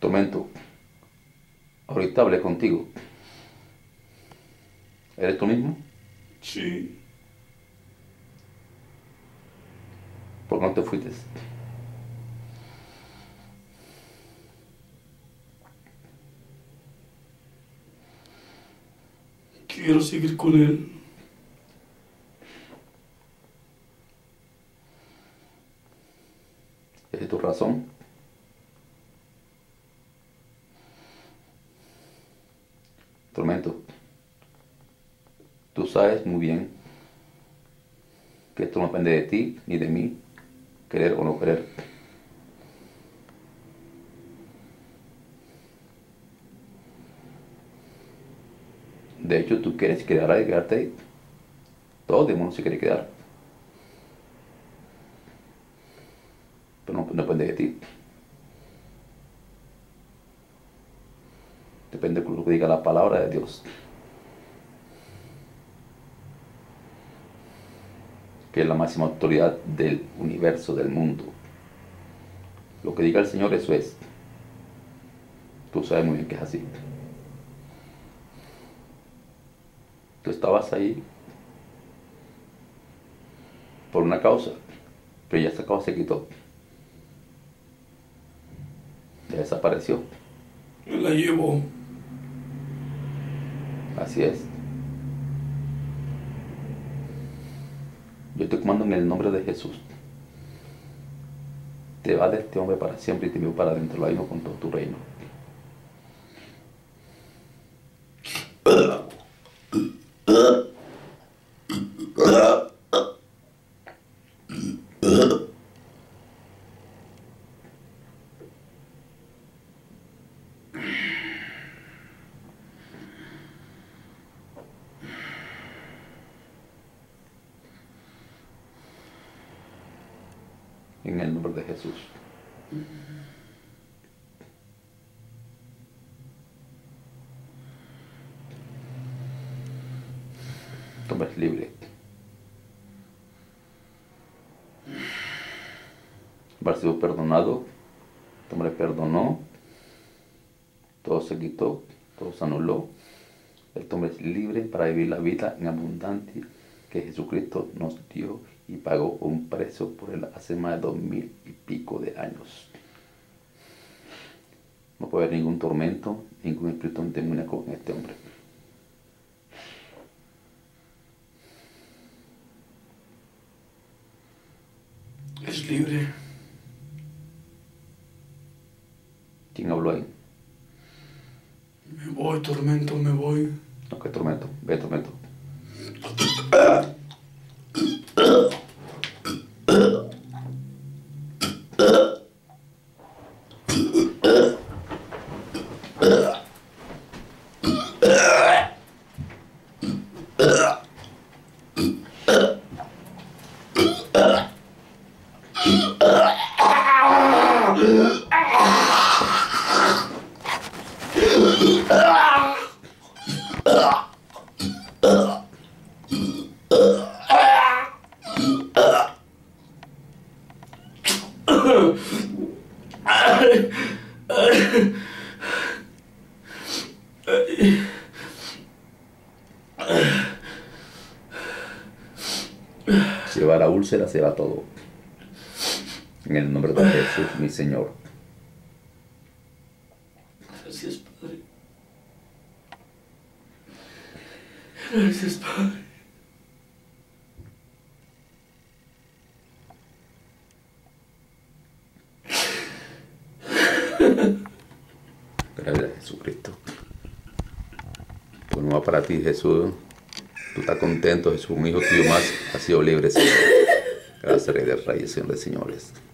Tormento, ahorita hablé contigo. ¿Eres tú mismo? Sí. ¿Por qué no te fuiste? Quiero seguir con él. ¿Esa es tu razón? Tormento, tú sabes muy bien que esto no depende de ti ni de mí, querer o no querer. De hecho, tú quieres quedarte ahí. Todo el mundo se quiere quedar. Pero no depende de ti. Depende de lo que diga la palabra de Dios. Que es la máxima autoridad del universo, del mundo. Lo que diga el Señor, eso es. Tú sabes muy bien que es así. Tú estabas ahí por una causa, pero ya esa causa se quitó. Ya desapareció. Me la llevo. Así es. Yo te comando en el nombre de Jesús. Te va de este hombre para siempre y te envío para adentro, lo mismo con todo tu reino. En el nombre de Jesús. Tu hombre es libre. Haber sido perdonado. Tu hombre perdonó. Todo se quitó. Todo se anuló. El hombre es libre para vivir la vida en abundancia que Jesucristo nos dio y pagó un precio por él hace más de 2000 y pico de años. No puede haber ningún tormento, ningún espíritu demoníaco en este hombre. Es libre. ¿Quién habló ahí? Me voy, Tormento, me voy. No, que tormento. Ve, tormento. Se va la úlcera, se va todo. En el nombre de Jesús, mi Señor. Gracias, Padre. Gracias, Padre. Gracias a Jesucristo. Pues no va para ti, Jesús. Tú estás contento, Jesús. Un hijo tuyo más ha sido libre, Señor. Gracias, Rey de Reyes, Señor de Señores.